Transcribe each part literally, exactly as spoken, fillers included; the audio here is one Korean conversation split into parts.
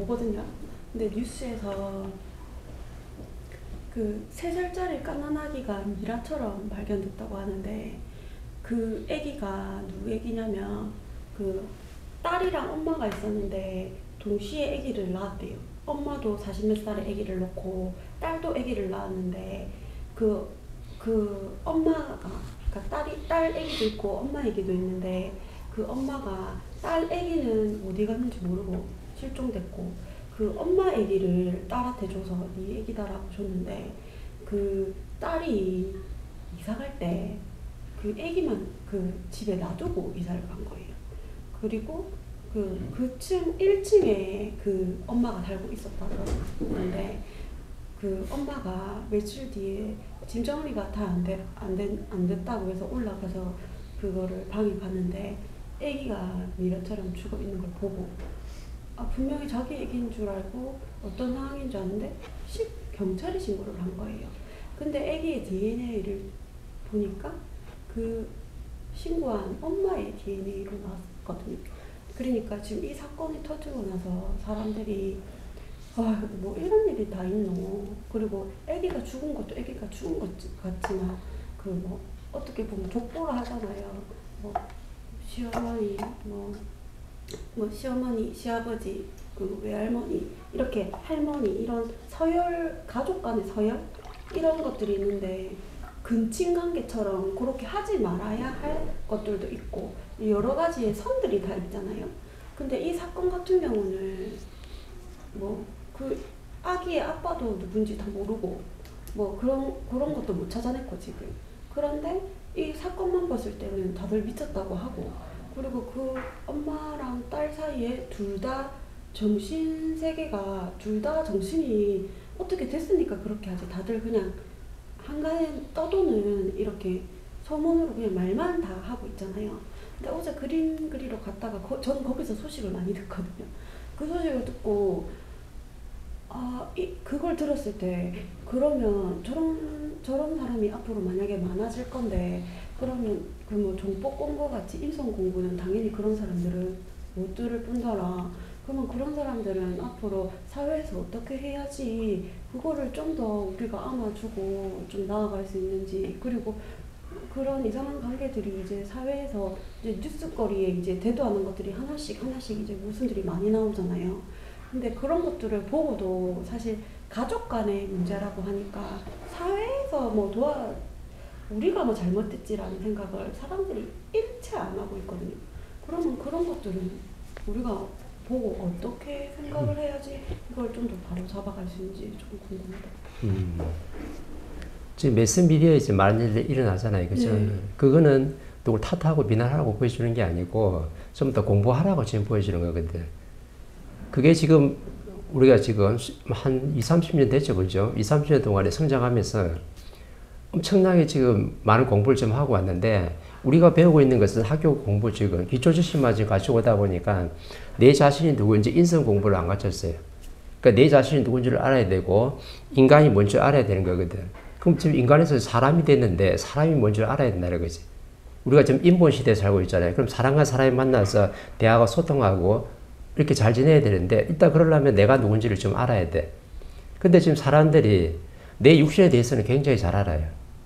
보거든요. 근데 뉴스에서 그 세 살짜리 갓난아기가 미라처럼 발견됐다고 하는데 그 아기가 누구 아기냐면 그 딸이랑 엄마가 있었는데 동시에 아기를 낳았대요. 엄마도 사십 몇 살에 아기를 낳고 딸도 아기를 낳았는데 그, 그 엄마가 그러니까 딸이 딸 아기도 있고 엄마 아기도 있는데 그 엄마가 딸 아기는 어디 갔는지 모르고 실종됐고 그 엄마 아기를 딸한테 줘서 네 아기다라고 줬는데 그 딸이 이사 갈 때 그 아기만 그 집에 놔두고 이사를 간 거예요. 그리고 그, 그 층 일 층에 그 엄마가 살고 있었다는데 그 엄마가 며칠 뒤에 짐 정리가 다 안 돼, 안 된, 안 됐다고 해서 올라가서 그거를 방에 갔는데 아기가 미라처럼 죽어 있는 걸 보고 아, 분명히 자기 아기인 줄 알고 어떤 상황인 줄 아는데 시, 경찰에 신고를 한 거예요. 근데 아기의 디엔에이를 보니까 그 신고한 엄마의 디엔에이로 나왔거든요. 그러니까 지금 이 사건이 터지고 나서 사람들이 아, 뭐 이런 일이 다 있노. 그리고 아기가 죽은 것도 아기가 죽은 것 같지만 그 뭐 어떻게 보면 족보를 하잖아요. 뭐 시어머니, 뭐, 뭐 시어머니, 시아버지, 그 외할머니, 이렇게 할머니 이런 서열, 가족 간의 서열 이런 것들이 있는데 근친 관계처럼 그렇게 하지 말아야 할 것들도 있고 여러 가지의 선들이 다 있잖아요. 근데 이 사건 같은 경우는 뭐 그 아기의 아빠도 누군지 다 모르고 뭐 그런 그런 것도 못 찾아냈고 지금. 그런데 이 사건만 봤을 때는 다들 미쳤다고 하고 그리고 그 엄마랑 딸 사이에 둘 다 정신 세계가 둘 다 정신이 어떻게 됐으니까 그렇게 하지. 다들 그냥 한간에 떠도는 이렇게 소문으로 그냥 말만 다 하고 있잖아요. 근데 어제 그림 그리러 갔다가 거, 전 거기서 소식을 많이 듣거든요. 그 소식을 듣고 아, 이, 그걸 들었을 때 그러면 저런 저런 사람이 앞으로 만약에 많아질 건데 그러면 그 뭐 정보공부 같이 인성 공부는 당연히 그런 사람들은 못 들을 뿐더러 그러면 그런 사람들은 앞으로 사회에서 어떻게 해야지 그거를 좀 더 우리가 안아주고 좀 나아갈 수 있는지 그리고 그런 이상한 관계들이 이제 사회에서 이제 뉴스거리에 이제 대두하는 것들이 하나씩 하나씩 이제 모순들이 많이 나오잖아요. 근데 그런 것들을 보고도 사실 가족 간의 문제라고 하니까 사회에서 뭐 도와 우리가 뭐 잘못됐지라는 생각을 사람들이 일체 안 하고 있거든요. 그러면 그런 것들은 우리가 보고 어떻게 생각을 해야지 이걸 좀 더 바로 잡아갈 수 있는지 조금 궁금합니다. 음. 지금 매스미디어에서 많은 일이 일어나잖아요. 그죠? 네. 그거는 누굴 탓하고 비난하라고 보여주는 게 아니고 좀 더 공부하라고 지금 보여주는 거거든. 그게 지금 우리가 지금 한 이삼십 년 됐죠. 그죠? 이삼십 년 동안에 성장하면서 엄청나게 지금 많은 공부를 좀 하고 왔는데 우리가 배우고 있는 것은 학교 공부 지금 기초 지식만 지금 가지고 오다 보니까 내 자신이 누구인지 인성 공부를 안 가르쳤어요. 그러니까 내 자신이 누군지를 알아야 되고 인간이 뭔지 알아야 되는 거거든. 그럼 지금 인간에서 사람이 됐는데 사람이 뭔지 알아야 된다는 거지. 우리가 지금 인본 시대에 살고 있잖아요. 그럼 사람과 사람이 만나서 대화가 소통하고 이렇게 잘 지내야 되는데 일단 그러려면 내가 누군지를 좀 알아야 돼. 근데 지금 사람들이 내 육신에 대해서는 굉장히 잘 알아요.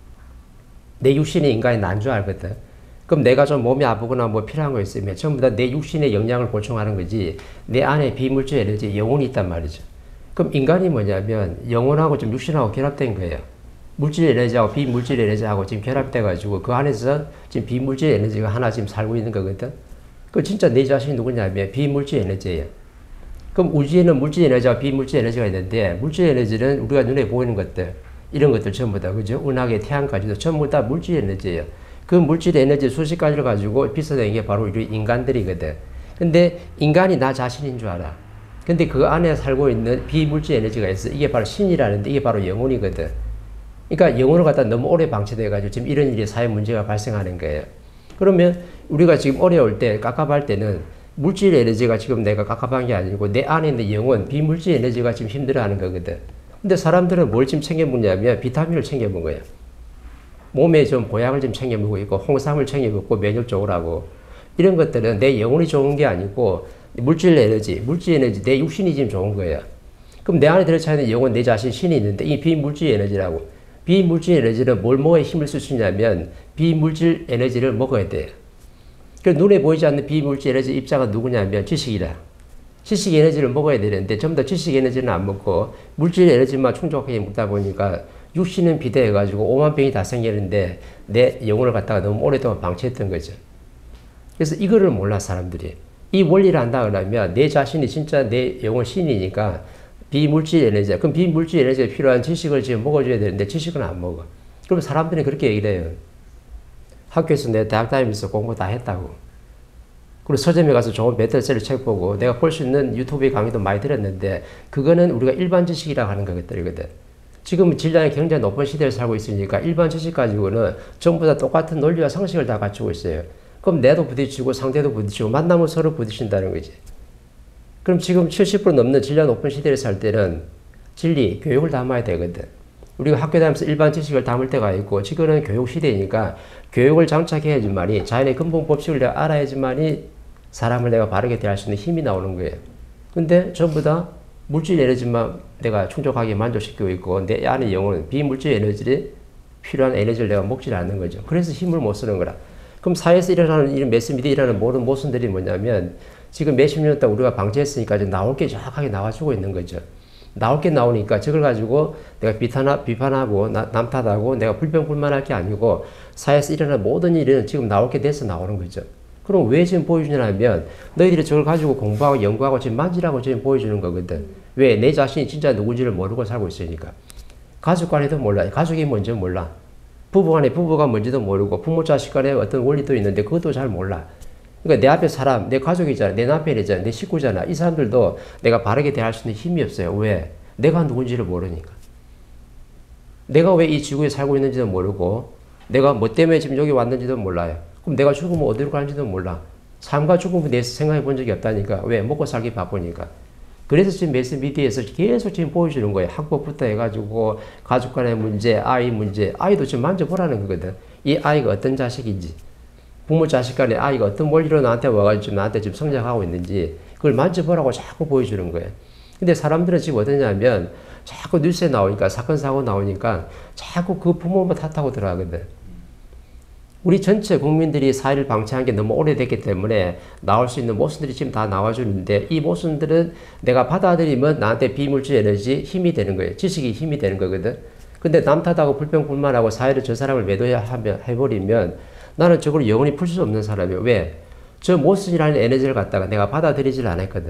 내 육신이 인간이 난 줄 알거든. 그럼 내가 좀 몸이 아프거나 뭐 필요한 거 있으면 전부 다 내 육신에 영양을 보충하는 거지 내 안에 비물질 에너지 영혼이 있단 말이죠. 그럼 인간이 뭐냐면 영혼하고 좀 육신하고 결합된 거예요. 물질 에너지하고 비물질 에너지하고 지금 결합돼 가지고 그 안에서 지금 비물질 에너지가 하나 지금 살고 있는 거거든. 그 진짜 내 자신이 누구냐면 비물질 에너지예요. 그럼 우주에는 물질 에너지와 비물질 에너지가 있는데 물질 에너지는 우리가 눈에 보이는 것들 이런 것들 전부 다 그죠? 은하계 태양까지도 전부 다 물질 에너지예요. 그 물질 에너지 수십 가지를 가지고 비춰낸 게 바로 우리 인간들이거든. 근데 인간이 나 자신인 줄 알아. 근데 그 안에 살고 있는 비물질 에너지가 있어. 이게 바로 신이라는데 이게 바로 영혼이거든. 그러니까 영혼을 갖다 너무 오래 방치돼 가지고 지금 이런 일이 사회 문제가 발생하는 거예요. 그러면 우리가 지금 어려울 때 깝깝할 때는 물질 에너지가 지금 내가 깝깝한 게 아니고 내 안에 있는 영혼 비물질 에너지가 지금 힘들어하는 거거든. 근데 사람들은 뭘 지금 챙겨 먹냐면 비타민을 챙겨 먹어요. 몸에 좀 보양을 좀 챙겨 먹고 있고 홍삼을 챙겨 먹고 면역 쪽으로 하고 이런 것들은 내 영혼이 좋은 게 아니고 물질 에너지, 물질 에너지, 내 육신이 지금 좋은 거예요. 그럼 내 안에 들어차 있는 영혼, 내 자신, 신이 있는데 이 비물질 에너지라고. 비물질 에너지는 뭘 먹어야 힘을 쓸 수 있냐면 비물질 에너지를 먹어야 돼요. 그 눈에 보이지 않는 비물질 에너지 입자가 누구냐면 지식이라. 지식 에너지를 먹어야 되는데 전부 다 지식 에너지는 안 먹고 물질 에너지만 충족하게 먹다 보니까 육신은 비대해가지고 오만 병이 다 생기는데 내 영혼을 갖다가 너무 오랫동안 방치했던 거죠. 그래서 이거를 몰라 사람들이. 이 원리를 안다 그러면 내 자신이 진짜 내 영혼 신이니까 비물질 에너지, 그럼 비물질 에너지에 필요한 지식을 지금 먹어줘야 되는데 지식은 안 먹어. 그럼 사람들이 그렇게 얘기를 해요. 학교에서 내 대학 다니면서 공부 다 했다고. 그리고 서점에 가서 좋은 베스트셀러 책 보고 내가 볼 수 있는 유튜브 강의도 많이 들었는데 그거는 우리가 일반 지식이라고 하는 것들이거든. 지금 질량이 굉장히 높은 시대를 살고 있으니까 일반 지식 가지고는 전부 다 똑같은 논리와 상식을 다 갖추고 있어요. 그럼 내도 부딪히고 상대도 부딪히고 만나면 서로 부딪힌다는 거지. 그럼 지금 칠십 퍼센트 넘는 질량 높은 시대를 살 때는 진리, 교육을 담아야 되거든. 우리가 학교 다니면서 일반 지식을 담을 때가 있고 지금은 교육 시대니까 교육을 장착해야지만이 자연의 근본 법칙을 내가 알아야지만이 사람을 내가 바르게 대할 수 있는 힘이 나오는 거예요. 근데 전부 다 물질 에너지만 내가 충족하게 만족시키고 있고 내 안의 영혼은 비물질 에너지를 필요한 에너지를 내가 먹지 않는 거죠. 그래서 힘을 못 쓰는 거라. 그럼 사회에서 일어나는 이런 매스미디어 일어나는 모든 모순들이 뭐냐면 지금 몇십 년 동안 우리가 방치했으니까 이제 나올 게 정확하게 나와주고 있는 거죠. 나올 게 나오니까 저걸 가지고 내가 비탄하, 비판하고 나, 남 탓하고 내가 불평불만할 게 아니고 사회에서 일어나는 모든 일은 지금 나올 게 돼서 나오는 거죠. 그럼 왜 지금 보여주냐면 너희들이 저걸 가지고 공부하고 연구하고 지금 만지라고 지금 보여주는 거거든. 왜? 내 자신이 진짜 누군지를 모르고 살고 있으니까. 가족 간에도 몰라. 가족이 뭔지 몰라. 부부 간에 부부가 뭔지도 모르고 부모 자식 간에 어떤 원리도 있는데 그것도 잘 몰라. 그러니까 내 앞에 사람, 내 가족이잖아, 내 남편이잖아, 내 식구잖아. 이 사람들도 내가 바르게 대할 수 있는 힘이 없어요. 왜? 내가 누군지를 모르니까. 내가 왜 이 지구에 살고 있는지도 모르고 내가 뭐 때문에 지금 여기 왔는지도 몰라요. 그럼 내가 죽으면 어디로 가는지도 몰라. 삶과 죽음에 대해서 생각해 본 적이 없다니까. 왜? 먹고 살기 바쁘니까. 그래서 지금 매스미디어에서 계속 지금 보여주는 거예요. 학법부터 해가지고 가족 간의 문제, 아이 문제. 아이도 지금 만져보라는 거거든. 이 아이가 어떤 자식인지. 부모 자식 간에 아이가 어떤 원리로 나한테 와가지고 지금 나한테 지금 성장하고 있는지 그걸 만져보라고 자꾸 보여주는 거예요. 근데 사람들은 지금 어떠냐면 자꾸 뉴스에 나오니까 사건 사고 나오니까 자꾸 그 부모만 탓하고 들어가거든. 우리 전체 국민들이 사회를 방치한 게 너무 오래됐기 때문에 나올 수 있는 모순들이 지금 다 나와주는데 이 모순들은 내가 받아들이면 나한테 비물질 에너지 힘이 되는 거예요. 지식이 힘이 되는 거거든. 근데 남 탓하고 불평불만하고 사회를 저 사람을 매도해 해버리면 나는 저걸 영원히 풀 수 없는 사람이에요. 왜? 저 모순이라는 에너지를 갖다가 내가 받아들이질 않았거든.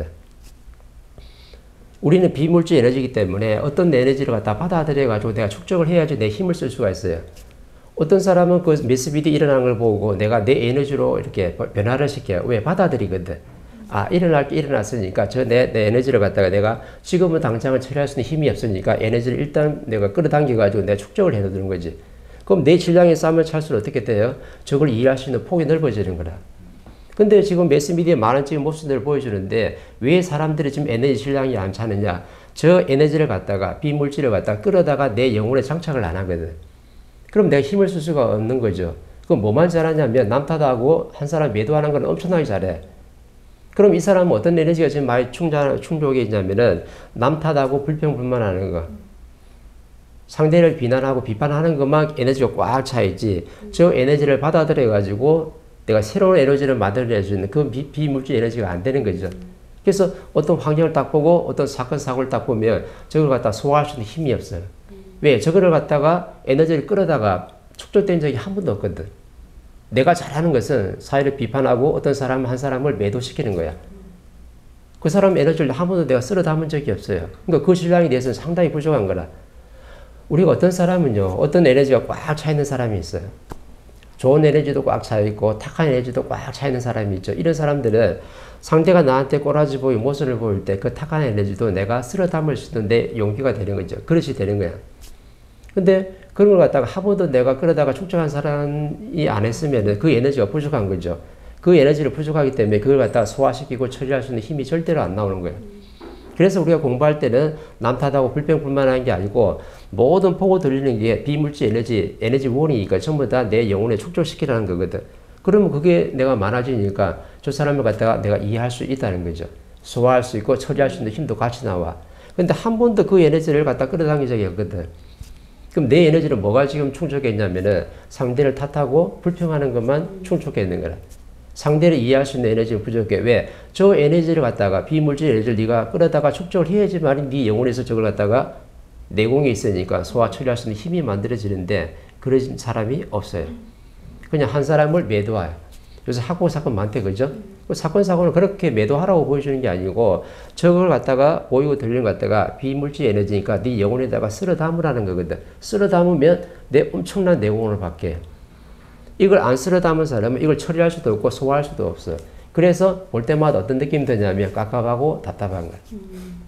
우리는 비물질 에너지이기 때문에 어떤 에너지를 갖다 받아들여가지고 내가 축적을 해야지 내 힘을 쓸 수가 있어요. 어떤 사람은 그 매스미디어 일어나는 걸 보고 내가 내 에너지로 이렇게 변화를 시켜요. 왜? 받아들이거든. 아, 일어날 게 일어났으니까 저 내, 내 에너지를 갖다가 내가 지금은 당장은 처리할 수 있는 힘이 없으니까 에너지를 일단 내가 끌어당겨가지고 내가 축적을 해두는 거지. 그럼 내 질량에 쌈을 찰수록 어떻게 돼요? 저걸 이해할 수 있는 폭이 넓어지는 거라. 근데 지금 매스미디어 많은 지금 모습들을 보여주는데 왜 사람들이 지금 에너지 질량이 안 차느냐? 저 에너지를 갖다가 비물질을 갖다가 끌어다가 내 영혼에 장착을 안 하거든. 그럼 내가 힘을 쓸 수가 없는 거죠. 그럼 뭐만 잘하냐면 남 탓하고 한 사람 매도하는 건 엄청나게 잘해. 그럼 이 사람은 어떤 에너지가 지금 많이 충족, 충족이 있냐면은 남 탓하고 불평불만하는 거. 상대를 비난하고 비판하는 것만 에너지가 꽉 차 있지. 저 에너지를 받아들여 가지고 내가 새로운 에너지를 만들어낼 수 있는 그 비, 비물질 에너지가 안 되는 거죠. 그래서 어떤 환경을 딱 보고 어떤 사건 사고를 딱 보면 저걸 갖다 소화할 수 있는 힘이 없어요. 왜? 저거를 갖다가 에너지를 끌어다가 축적된 적이 한 번도 없거든. 내가 잘하는 것은 사회를 비판하고 어떤 사람 한 사람을 매도시키는 거야. 그 사람 에너지를 한 번도 내가 쓸어 담은 적이 없어요. 그러니까 그 질량에 대해서는 상당히 부족한 거라. 우리가 어떤 사람은요, 어떤 에너지가 꽉 차 있는 사람이 있어요. 좋은 에너지도 꽉 차 있고 탁한 에너지도 꽉 차 있는 사람이 있죠. 이런 사람들은 상대가 나한테 꼬라지 보이고 모습을 보일 때 그 탁한 에너지도 내가 쓸어 담을 수 있는 내 용기가 되는 거죠. 그릇이 되는 거야. 근데 그런 걸 갖다가 한 번도 내가 끌어다가 축적한 사람이 안 했으면 그 에너지가 부족한 거죠. 그 에너지를 부족하기 때문에 그걸 갖다가 소화시키고 처리할 수 있는 힘이 절대로 안 나오는 거예요. 그래서 우리가 공부할 때는 남 탓하고 불평불만하는 게 아니고 모든 보고 들리는 게 비물질 에너지, 에너지 원이니까 전부 다 내 영혼에 축적시키라는 거거든. 그러면 그게 내가 많아지니까 저 사람을 갖다가 내가 이해할 수 있다는 거죠. 소화할 수 있고 처리할 수 있는 힘도 같이 나와. 근데 한 번도 그 에너지를 갖다 끌어당긴 적이 없거든. 그럼 내 에너지는 뭐가 지금 충족했냐면은 상대를 탓하고 불평하는 것만 충족해 있는 거라. 상대를 이해할 수 있는 에너지가 부족해. 왜? 저 에너지를 갖다가 비물질 에너지를 네가 끌어다가 축적을 해야지만 네 영혼에서 저걸 갖다가 내공이 있으니까 소화 처리할 수 있는 힘이 만들어지는데 그런 사람이 없어요. 그냥 한 사람을 매도해요. 그래서 사고 사건 많대, 그죠? 그 사건 사고는 그렇게 매도하라고 보여주는 게 아니고 저걸 갖다가 보이고 들리는 것 갖다가 비물질 에너지니까 네 영혼에다가 쓸어 담으라는 거거든. 쓸어 담으면 내 엄청난 내공을 받게. 이걸 안 쓸어 담은 사람은 이걸 처리할 수도 없고 소화할 수도 없어. 그래서 볼 때마다 어떤 느낌이 드냐면 깝깝하고 답답한 거야. 음.